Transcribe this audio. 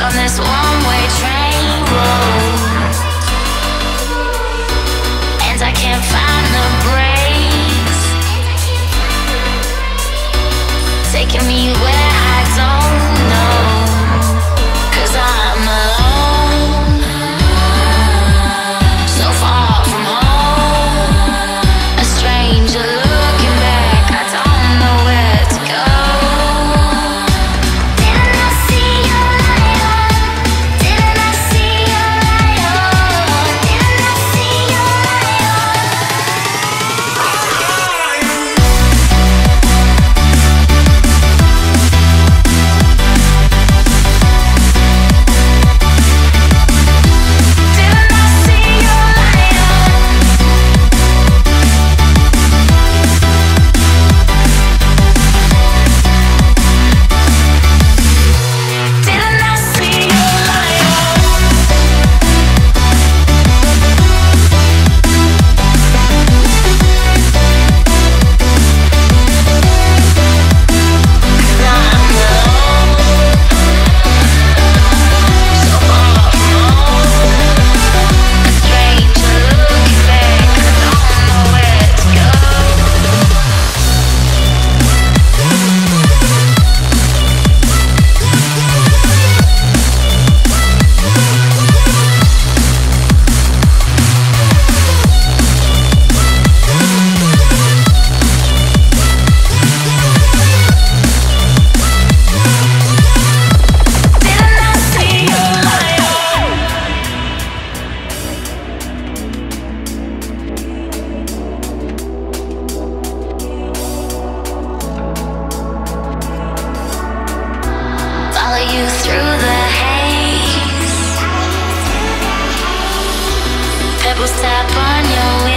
on this one-way train road, and I can't find the brakes, taking me where I don't know, 'cause I'm alone, so far from home, a stranger looking back, I don't know where to go. Didn't I see your light on? Didn't I see your light on? Didn't I see your light Didn't I see your light on? Didn't I see your light follow you through the haze, pebbles tap on your